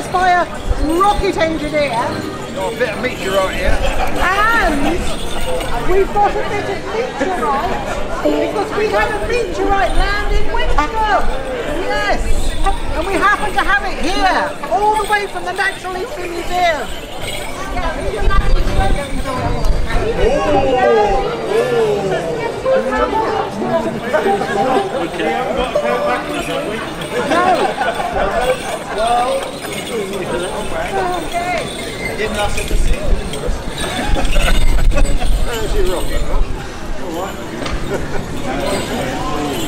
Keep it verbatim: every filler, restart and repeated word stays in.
us by a rocket engineer. Got a bit of meteorite here. And we've got a bit of meteorite because we had a meteorite land in Winchcombe. Yes. And we happen to have it here, all the way from the Natural History Museum. It didn't last at the sea. How's your rocket? All right.